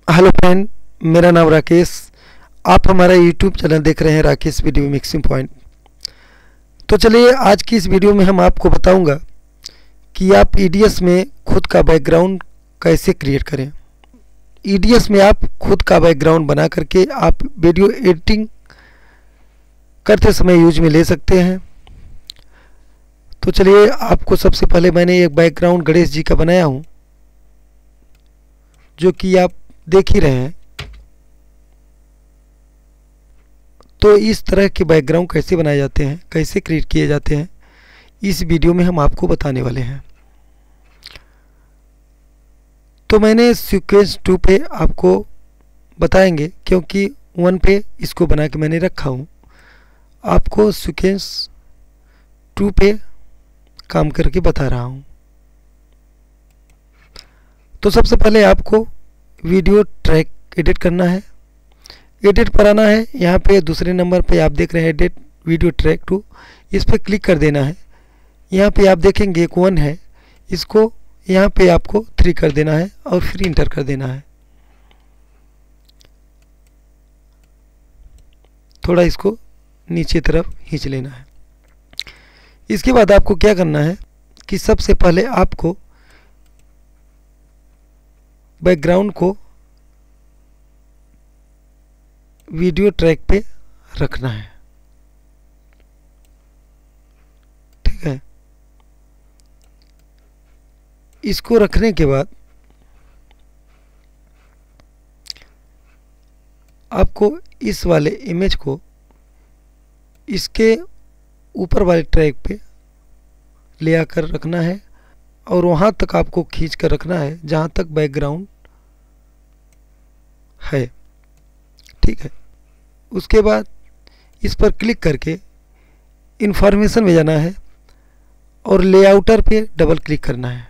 Hello friend, मेरा नाम राकेश। आप हमारा यूट्यूब चैनल देख रहे हैं राकेश वीडियो मिक्सिंग पॉइंट। तो चलिए आज की इस वीडियो में हम आपको बताऊंगा कि आप ईडीएस में खुद का बैकग्राउंड कैसे क्रिएट करें। ईडीएस में आप खुद का बैकग्राउंड बना करके आप वीडियो एडिटिंग करते समय यूज में ले सकते हैं। तो चलिए आपको सबसे पहले मैंने एक बैकग्राउंड गणेश जी का बनाया हूँ, जो कि आप देख ही रहे हैं। तो इस तरह के बैकग्राउंड कैसे बनाए जाते हैं, कैसे क्रिएट किए जाते हैं, इस वीडियो में हम आपको बताने वाले हैं। तो मैंने सीक्वेंस 2 पे आपको बताएंगे, क्योंकि 1 पे इसको बना के मैंने रखा हूँ। आपको सीक्वेंस 2 पे काम करके बता रहा हूँ। तो सबसे पहले आपको वीडियो ट्रैक एडिट करना है, एडिट पर आना है। यहाँ पे दूसरे नंबर पे आप देख रहे हैं एडिट वीडियो ट्रैक 2, इस पर क्लिक कर देना है। यहाँ पे आप देखेंगे एक 1 है, इसको यहाँ पे आपको 3 कर देना है और फिर इंटर कर देना है। थोड़ा इसको नीचे तरफ खींच लेना है। इसके बाद आपको क्या करना है कि सबसे पहले आपको बैकग्राउंड को वीडियो ट्रैक पे रखना है, ठीक है। इसको रखने के बाद आपको इस वाले इमेज को इसके ऊपर वाले ट्रैक पे ले आकर रखना है और वहाँ तक आपको खींच कर रखना है जहाँ तक बैकग्राउंड है, ठीक है। उसके बाद इस पर क्लिक करके इन्फॉर्मेशन में जाना है और लेआउटर पे डबल क्लिक करना है।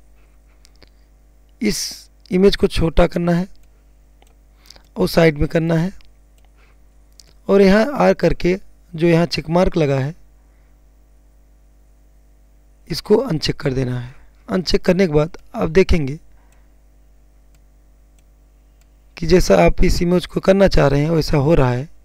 इस इमेज को छोटा करना है और साइड में करना है और यहाँ आ करके जो यहाँ चेक मार्क लगा है इसको अनचेक कर देना है। अनचेक करने के बाद आप देखेंगे कि जैसा आप इस इमेज को करना चाह रहे हैं वैसा हो रहा है।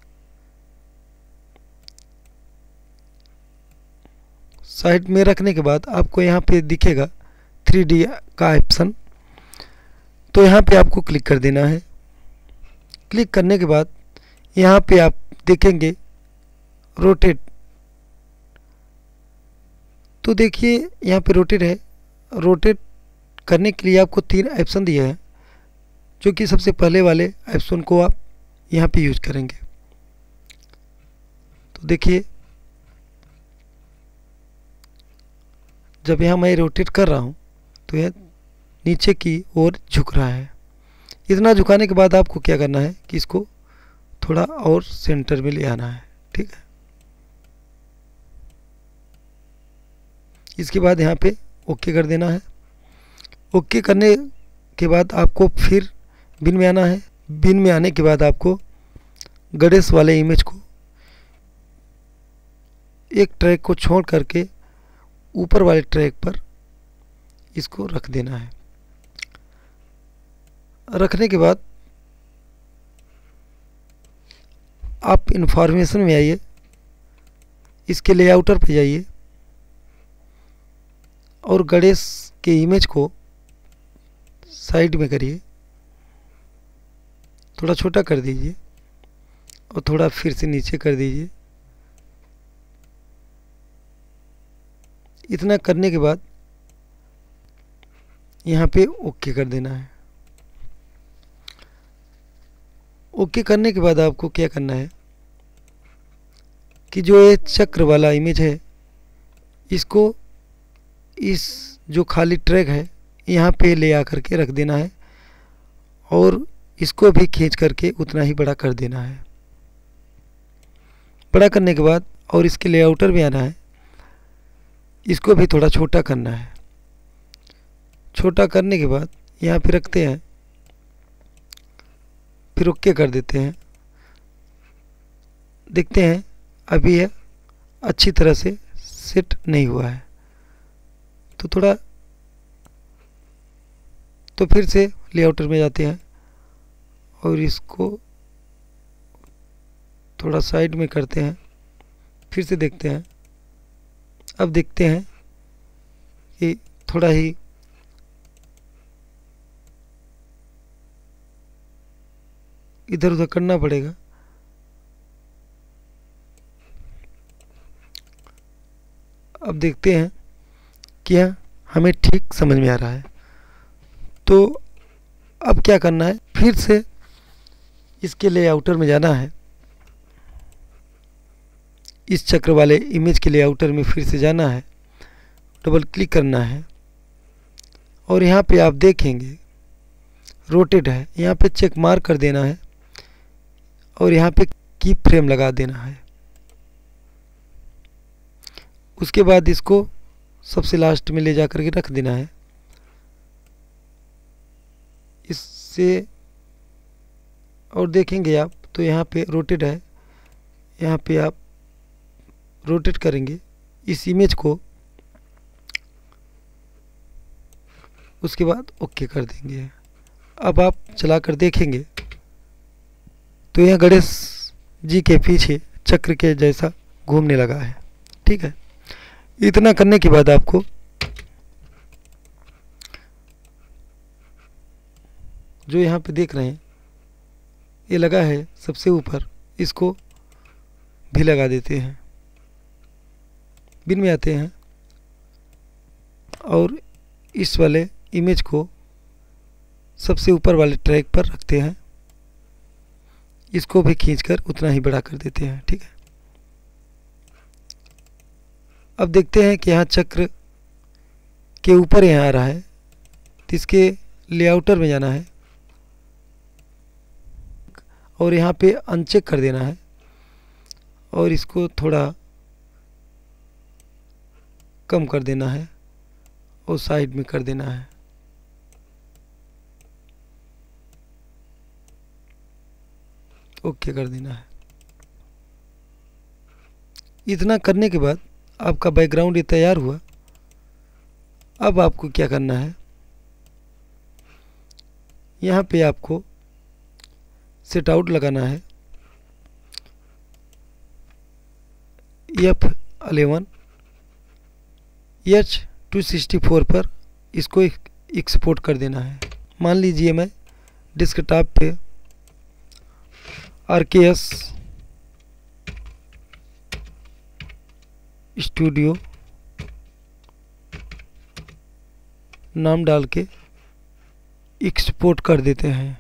साइड में रखने के बाद आपको यहाँ पे दिखेगा 3D का ऑप्शन, तो यहाँ पे आपको क्लिक कर देना है। क्लिक करने के बाद यहाँ पे आप देखेंगे रोटेट, तो देखिए यहाँ पे रोटेट है। रोटेट करने के लिए आपको 3 ऑप्शन दिए हैं, जो कि सबसे पहले वाले ऑप्शन को आप यहाँ पे यूज करेंगे। तो देखिए जब यहाँ मैं रोटेट कर रहा हूँ तो यह नीचे की ओर झुक रहा है। इतना झुकाने के बाद आपको क्या करना है कि इसको थोड़ा और सेंटर में ले आना है, ठीक है। इसके बाद यहाँ पे ओके कर देना है। ओके करने के बाद आपको फिर बिन में आना है। बिन में आने के बाद आपको गणेश वाले इमेज को एक ट्रैक को छोड़ करके ऊपर वाले ट्रैक पर इसको रख देना है। रखने के बाद आप इन्फॉर्मेशन में आइए, इसके लेआउटर पे जाइए और गणेश के इमेज को साइड में करिए, थोड़ा छोटा कर दीजिए और थोड़ा फिर से नीचे कर दीजिए। इतना करने के बाद यहाँ पे ओके कर देना है। ओके करने के बाद आपको क्या करना है कि जो ये चक्र वाला इमेज है इसको इस जो खाली ट्रैक है यहाँ पे ले आकर के रख देना है और इसको भी खींच करके उतना ही बड़ा कर देना है। बड़ा करने के बाद और इसके लेआउटर में आना है, इसको भी थोड़ा छोटा करना है। छोटा करने के बाद यहाँ पे रखते हैं, फिर ओके कर देते हैं। देखते हैं अभी यह अच्छी तरह से सेट नहीं हुआ है, तो थोड़ा तो फिर से लेआउटर में जाते हैं और इसको थोड़ा साइड में करते हैं, फिर से देखते हैं। अब देखते हैं कि थोड़ा ही इधर उधर करना पड़ेगा। अब देखते हैं क्या हमें ठीक समझ में आ रहा है। तो अब क्या करना है, फिर से इसके लेआउटर में जाना है, इस चक्र वाले इमेज के लेआउटर में फिर से जाना है, डबल क्लिक करना है और यहाँ पे आप देखेंगे रोटेट है, यहाँ पे चेक मार्क कर देना है और यहाँ पे की फ्रेम लगा देना है। उसके बाद इसको सबसे लास्ट में ले जा करके रख देना है। इससे और देखेंगे आप तो यहाँ पे रोटेट है, यहाँ पे आप रोटेट करेंगे इस इमेज को, उसके बाद ओके कर देंगे। अब आप चला कर देखेंगे तो यहाँ गणेश जी के पीछे चक्र के जैसा घूमने लगा है। ठीक है, इतना करने के बाद आपको जो यहाँ पे देख रहे हैं ये लगा है सबसे ऊपर, इसको भी लगा देते हैं। बिन में आते हैं और इस वाले इमेज को सबसे ऊपर वाले ट्रैक पर रखते हैं, इसको भी खींचकर उतना ही बड़ा कर देते हैं। ठीक है, अब देखते हैं कि यहाँ चक्र के ऊपर यहाँ आ रहा है तो इसके लेआउटर में जाना है और यहाँ पे अनचेक कर देना है और इसको थोड़ा कम कर देना है और साइड में कर देना है। ओके कर देना है। इतना करने के बाद आपका बैकग्राउंड ये तैयार हुआ। अब आपको क्या करना है, यहाँ पे आपको सेट आउट लगाना है, F11 H264 पर इसको एक्सपोर्ट कर देना है। मान लीजिए मैं डेस्कटॉप पे RKS स्टूडियो नाम डाल के एक्सपोर्ट कर देते हैं।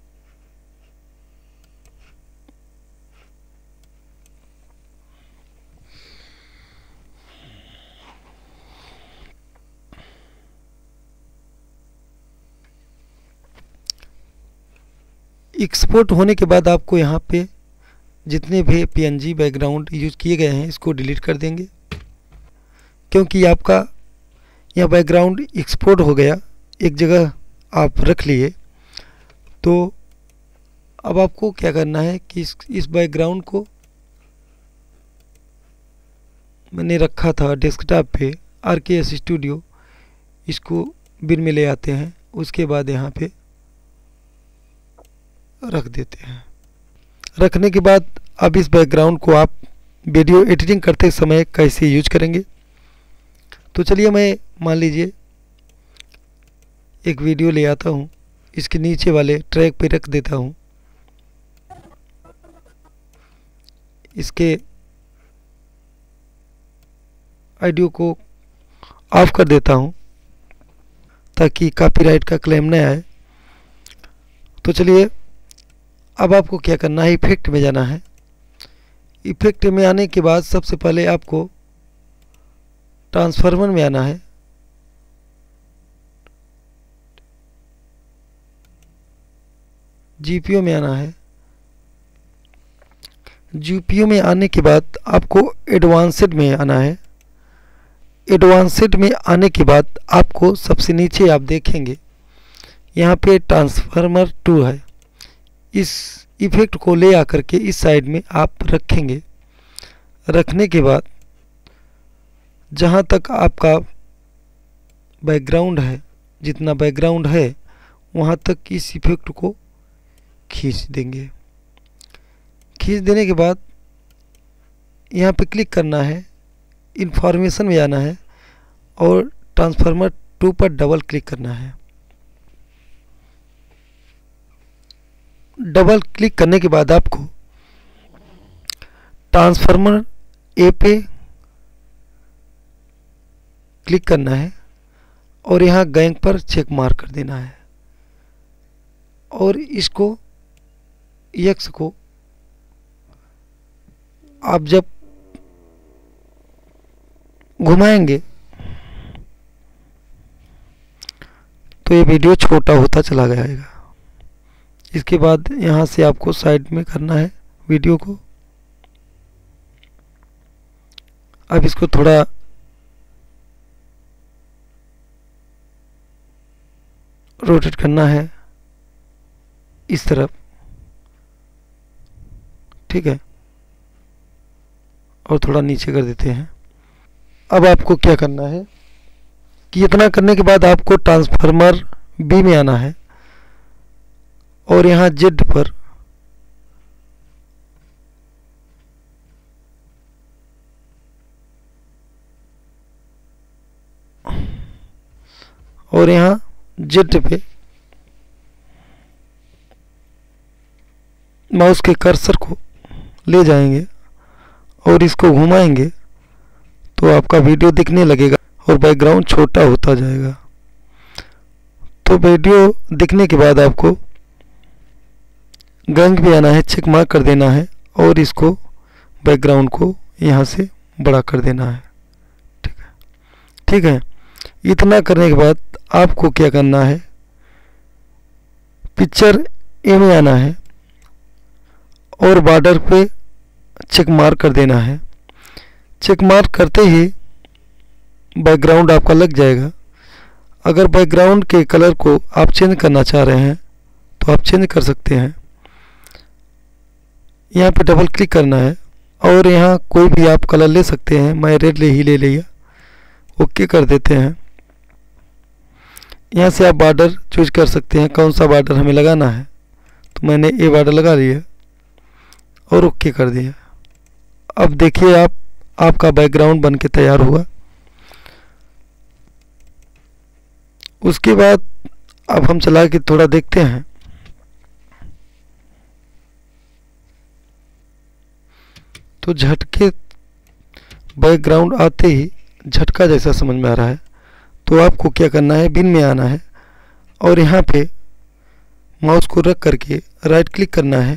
एक्सपोर्ट होने के बाद आपको यहाँ पे जितने भी PNG बैकग्राउंड यूज किए गए हैं इसको डिलीट कर देंगे, क्योंकि आपका यह बैकग्राउंड एक्सपोर्ट हो गया, एक जगह आप रख लिए। तो अब आपको क्या करना है कि इस बैकग्राउंड को मैंने रखा था डेस्कटॉप पे RKS स्टूडियो, इसको बिन में ले आते हैं, उसके बाद यहाँ पे रख देते हैं। रखने के बाद अब इस बैकग्राउंड को आप वीडियो एडिटिंग करते समय कैसे यूज करेंगे, तो चलिए मैं मान लीजिए एक वीडियो ले आता हूँ, इसके नीचे वाले ट्रैक पे रख देता हूँ, इसके ऑडियो को ऑफ कर देता हूँ ताकि कॉपीराइट का क्लेम न आए। तो चलिए अब आपको क्या करना है, इफेक्ट में जाना है। इफेक्ट में आने के बाद सबसे पहले आपको ट्रांसफॉर्मर में आना है, जीपीओ में आना है। जीपीओ में आने के बाद आपको एडवांस्ड में आना है। एडवांस्ड में आने के बाद आपको सबसे नीचे आप देखेंगे यहाँ पे ट्रांसफॉर्मर 2 है, इस इफेक्ट को ले आकर के इस साइड में आप रखेंगे। रखने के बाद जहाँ तक आपका बैकग्राउंड है, जितना बैकग्राउंड है वहाँ तक इस इफेक्ट को खींच देंगे। खींच देने के बाद यहाँ पे क्लिक करना है, इन्फॉर्मेशन में आना है और ट्रांसफार्मर 2 पर डबल क्लिक करना है। डबल क्लिक करने के बाद आपको ट्रांसफार्मर ए पे क्लिक करना है और यहाँ गैंग पर चेक मार्क कर देना है और इसको एक्स को आप जब घुमाएंगे तो ये वीडियो छोटा होता चला जाएगा। इसके बाद यहाँ से आपको साइड में करना है वीडियो को। अब इसको थोड़ा रोटेट करना है इस तरफ, ठीक है, और थोड़ा नीचे कर देते हैं। अब आपको क्या करना है कि इतना करने के बाद आपको ट्रांसफार्मर बी में आना है और यहाँ जेड पर और यहाँ जेड पे माउस के कर्सर को ले जाएंगे और इसको घुमाएंगे तो आपका वीडियो दिखने लगेगा और बैकग्राउंड छोटा होता जाएगा। तो वीडियो दिखने के बाद आपको गैंग पे आना है, चेक मार्क कर देना है और इसको बैकग्राउंड को यहाँ से बड़ा कर देना है, ठीक है। ठीक है, इतना करने के बाद आपको क्या करना है, पिक्चर ए में आना है और बॉर्डर पे चेक मार्क कर देना है। चेक मार्क करते ही बैकग्राउंड आपका लग जाएगा। अगर बैकग्राउंड के कलर को आप चेंज करना चाह रहे हैं तो आप चेंज कर सकते हैं। यहाँ पे डबल क्लिक करना है और यहाँ कोई भी आप कलर ले सकते हैं। मैं रेड ही ले लिया, ओके कर देते हैं। यहाँ से आप बॉर्डर चूज कर सकते हैं, कौन सा बॉर्डर हमें लगाना है। तो मैंने ये बॉर्डर लगा लिया और ओके कर दिया। अब देखिए आपका बैकग्राउंड बन के तैयार हुआ। उसके बाद अब हम चला के थोड़ा देखते हैं। तो झटके बैकग्राउंड आते ही झटका जैसा समझ में आ रहा है। तो आपको क्या करना है, बिन में आना है और यहाँ पे माउस को रख करके राइट क्लिक करना है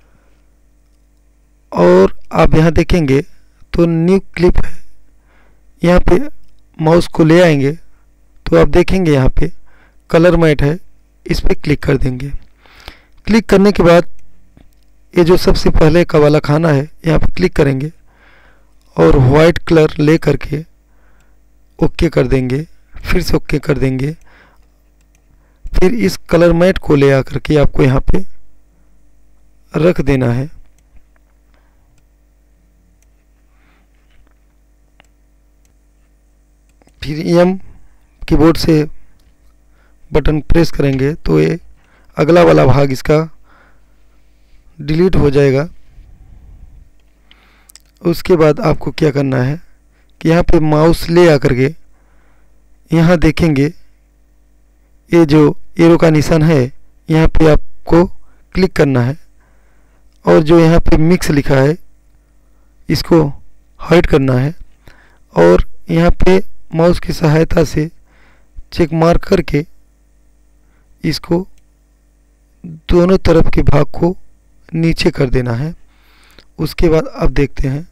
और आप यहाँ देखेंगे तो न्यू क्लिप है। यहाँ पे माउस को ले आएंगे तो आप देखेंगे यहाँ पे कलर मैट है, इस पर क्लिक कर देंगे। क्लिक करने के बाद ये जो सबसे पहले का वाला खाना है यहाँ पे क्लिक करेंगे और वाइट कलर ले करके ओके कर देंगे, फिर से ओके कर देंगे। फिर इस कलर मैट को ले आकर के आपको यहाँ पे रख देना है। फिर एम कीबोर्ड से बटन प्रेस करेंगे तो ये अगला वाला भाग इसका डिलीट हो जाएगा। उसके बाद आपको क्या करना है कि यहाँ पे माउस ले आकर के यहाँ देखेंगे ये जो एरो का निशान है, यहाँ पे आपको क्लिक करना है और जो यहाँ पे मिक्स लिखा है इसको हाइड करना है और यहाँ पे माउस की सहायता से चेक मार्क करके इसको दोनों तरफ के भाग को नीचे कर देना है। उसके बाद अब देखते हैं,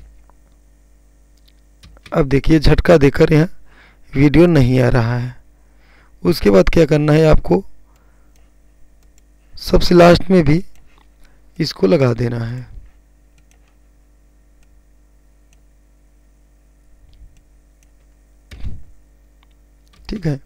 अब देखिए झटका देकर यहाँ वीडियो नहीं आ रहा है। उसके बाद क्या करना है, आपको सबसे लास्ट में भी इसको लगा देना है। ठीक है,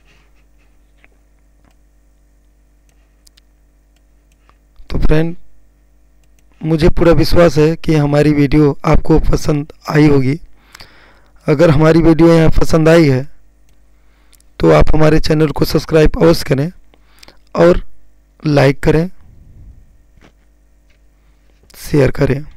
तो फ्रेंड मुझे पूरा विश्वास है कि हमारी वीडियो आपको पसंद आई होगी। अगर हमारी वीडियो यहाँ पसंद आई है तो आप हमारे चैनल को सब्सक्राइब अवश्य करें और लाइक करें। शेयर करें।